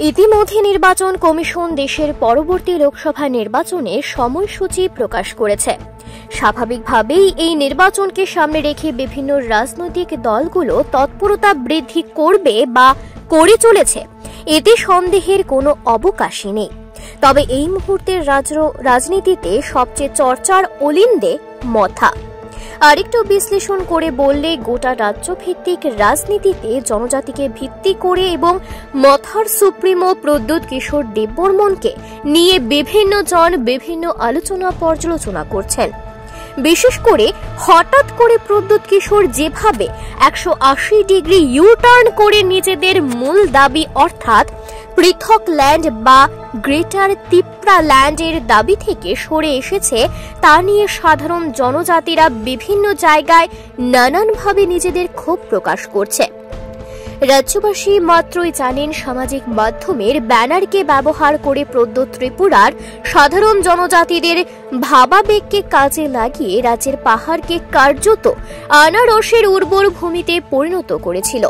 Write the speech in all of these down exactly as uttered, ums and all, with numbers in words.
ইতিমধ্যে নির্বাচন কমিশন দেশের পরবর্তী লোকসভা নির্বাচনের সময়সূচি প্রকাশ করেছে। স্বাভাবিকভাবেই এই নির্বাচনকে সামনে রেখে বিভিন্ন রাজনৈতিক দলগুলো তৎপরতা বৃদ্ধি করবে বা করে চলেছে, এতে সন্দেহের কোনো অবকাশই নেই। তবে এই মুহূর্তের রাজনীতিতে সবচেয়ে চর্চার অলিন্দে মথা। আরেকটু বিশ্লেষণ করে বললে গোটা রাজ্যভিত্তিক রাজনীতিতে জনজাতিকে ভিত্তি করে এবং মথার সুপ্রিমো প্রদ্যুৎ কিশোর দেববর্মনকে নিয়ে বিভিন্ন জন বিভিন্ন আলোচনা পর্যালোচনা করছেন। বিশেষ করে হঠাৎ করে প্রদ্যুৎ কিশোর যেভাবে একশো আশি ডিগ্রি ইউ টার্ন করে নিজেদের মূল দাবি অর্থাৎ পৃথক ল্যান্ড বা গ্রেটার তিপ্রা ল্যান্ডের দাবি থেকে সরে এসেছে, তা নিয়ে সাধারণ জনজাতিরা বিভিন্ন জায়গায় নানানভাবে নিজেদের ক্ষোভ প্রকাশ করছে। রাজ্যবাসী মাত্রই জানেন সামাজিক মাধ্যমের ব্যানারকে ব্যবহার করে প্রদ্যুৎ ত্রিপুরার সাধারণ জনজাতিদের ভাবাবেগকে কাজে লাগিয়ে রাজ্যের পাহাড়কে কার্যত আনারসের উর্বর ভূমিতে পরিণত করেছিল।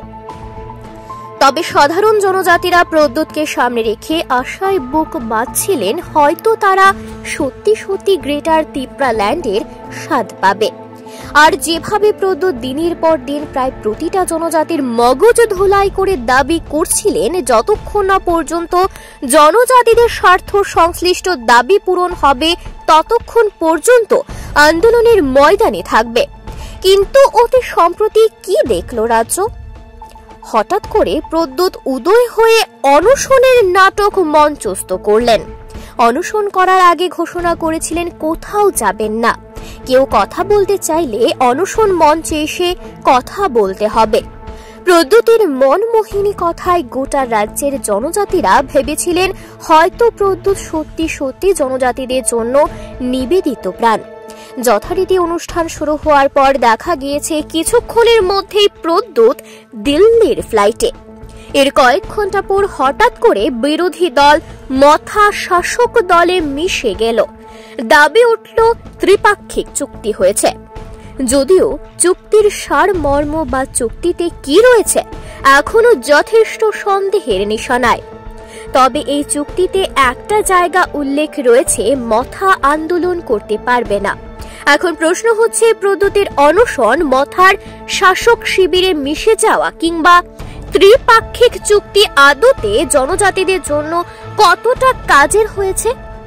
তবে সাধারণ জনজাতিরা প্রদ্যুৎকে সামনে রেখে আশায় বুক বাঁধছিলেন হয়তো তারা সত্যি সত্যি গ্রেটার তিপ্রা ল্যান্ডের স্বাদ পাবে। আর যেভাবে প্রদ্যুৎ দিনের পর দিন প্রায় প্রতিটা জনজাতির মগজ ধুলাই করে দাবি করছিলেন, যতক্ষণ না পর্যন্ত জনজাতিদের স্বার্থ সংশ্লিষ্ট দাবি পূরণ হবে ততক্ষণ পর্যন্ত আন্দোলনের ময়দানে থাকবে। কিন্তু অতি সম্প্রতি কি দেখল রাজ্য? হঠাৎ করে প্রদ্যুৎ উদয় হয়ে অনশনের নাটক মঞ্চস্থ করলেন। অনশন করার আগে ঘোষণা করেছিলেন কোথাও যাবেন না, কেউ কথা বলতে চাইলে অনশন মঞ্চে এসে কথা বলতে হবে। প্রদ্যুতের মনমোহিনী কথায় গোটা রাজ্যের জনজাতিরা ভেবেছিলেন হয়তো প্রদ্যুৎ সত্যি সত্যি জনজাতিদের জন্য নিবেদিত প্রাণ। যথারীতি অনুষ্ঠান শুরু হওয়ার পর দেখা গিয়েছে কিছুক্ষণের মধ্যেই প্রদ্যুৎ দিল্লির ফ্লাইটে। এর কয়েক ঘন্টা পর হঠাৎ করে বিরোধী দল মথা শাসক দলে মিশে গেল। দাবি উঠল ত্রিপাক্ষিক চুক্তি হয়েছে, যদিও চুক্তির সারমর্ম বা চুক্তিতে কি রয়েছে এখনো যথেষ্ট সন্দেহের নিশানায়। তবে এই চুক্তিতে একটা জায়গা উল্লেখ রয়েছে, মথা আন্দোলন করতে পারবে না। এখন প্রশ্ন হচ্ছে প্রদ্যুতের অনশন মথার শাসক শিবিরে মিশে যাওয়া কিংবা ত্রিপাক্ষিক চুক্তি আদতে জনজাতিদের জন্য কতটা কাজের হয়েছে?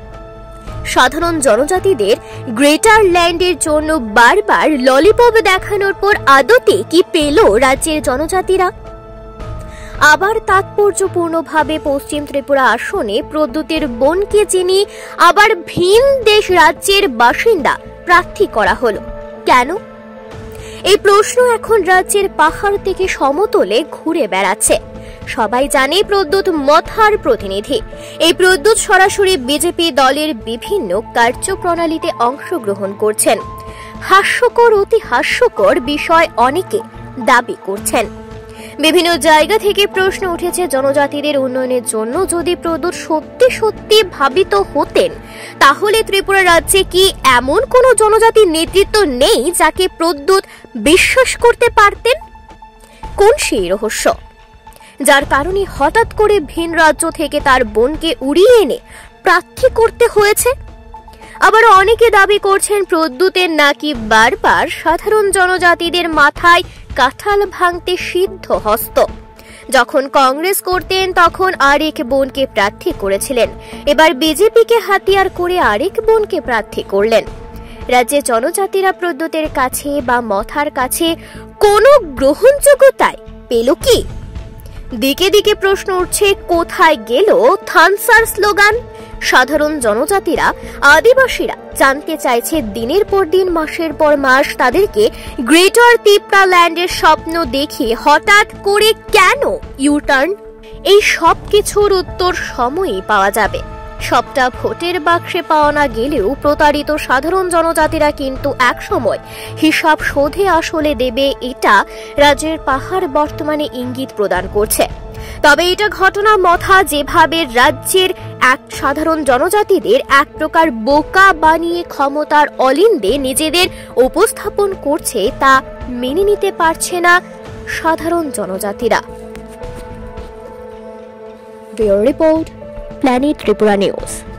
সাধারণ জনজাতিদের গ্রেটার ল্যান্ডের জন্য বারবার ললিপপ দেখানোর পর আদতে কি পেল রাজ্যের জনজাতিরা? আবার তাৎপর্যপূর্ণভাবে পশ্চিম ত্রিপুরা আসনে প্রদ্যুতের বোনকে যিনি আবার ভিন দেশ রাজ্যের বাসিন্দা প্রার্থী করা হলো কেন? এই প্রশ্ন এখন রাজ্যের পাহাড় থেকে সমতলে ঘুরে বেড়াচ্ছে। সবাই জানে প্রদ্যুৎ মথার প্রতিনিধি। এই প্রদ্যুৎ সরাসরি বিজেপি দলের বিভিন্ন কার্যপ্রণালীতে অংশগ্রহণ করছেন। হাস্যকর অতি হাস্যকর বিষয় অনেকে দাবি করছেন। বিভিন্ন জায়গা থেকে প্রশ্ন উঠেছে জনজাতিদের উন্নয়নের জন্য যদি প্রদ্যুৎ সত্যি সত্যি ভাবিত হতেন, তাহলে ত্রিপুরা রাজ্যে কি এমন কোনো জনজাতির নেতৃত্ব নেই যাকে প্রদ্যুৎ বিশ্বাস করতে পারতেন? কোন সেই রহস্য যার কারণে হঠাৎ করে ভিন রাজ্য থেকে তার বোনকে উড়িয়ে এনে প্রার্থী করতে হয়েছে? আবার অনেকে দাবি করছেন প্রদ্যুতের নাকি বারবার সাধারণ জনজাতিদের মাথায় কাঁঠাল ভাঙতে সিদ্ধ হস্ত। যখন কংগ্রেস করতেন তখন আরেক বোনকে প্রার্থী করেছিলেন, এবার বিজেপিকে হাতিয়ার করে আরেক বোনকে প্রার্থী করলেন। রাজ্যের জনজাতিরা প্রদ্যুতের কাছে বা মথার কাছে কোনো গ্রহণযোগ্যতায় পেল কি? দিকে দিকে প্রশ্ন উঠছে, কোথায় গেল থানসার স্লোগান? সাধারণ জনজাতিরা আদিবাসীরা জানতে চাইছে দিনের পর দিন মাসের পর মাস তাদেরকে গ্রেটার তিপ্রা ল্যান্ডের স্বপ্ন দেখিয়ে হঠাৎ করে কেন ইউটার্ন? এই সব কিছুর উত্তর সময়েই পাওয়া যাবে। সবটা ভোটের বাক্সে পাওয়া না গেলেও প্রতারিত সাধারণ জনজাতিরা কিন্তু একসময় হিসাব শোধে আসলে দেবে, এটা রাজ্যের পাহাড় বর্তমানে ইঙ্গিত প্রদান করছে। তবে এটা ঘটনা মথা যেভাবে রাজ্যের এক সাধারণ জনজাতিদের এক প্রকার বোকা বানিয়ে ক্ষমতার অলিন্দে নিজেদের উপস্থাপন করছে তা মেনে নিতে পারছে না সাধারণ জনজাতিরা। Bureau report, planet Tripura news.